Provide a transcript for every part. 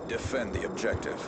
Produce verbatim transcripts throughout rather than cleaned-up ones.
Defend the objective.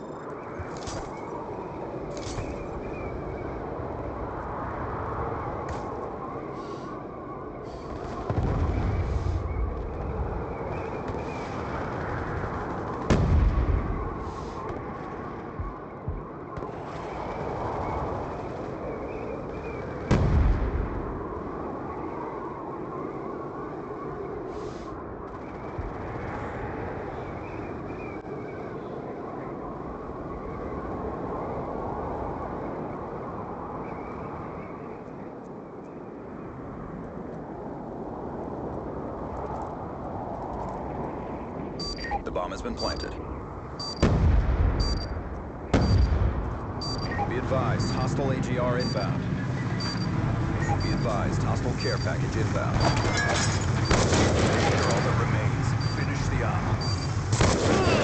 The bomb has been planted. Be advised, hostile A G R inbound. Be advised, hostile care package inbound. Clear all that remains. Finish the op.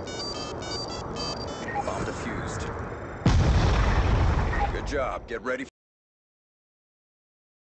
Bomb defused. Good job. Get ready.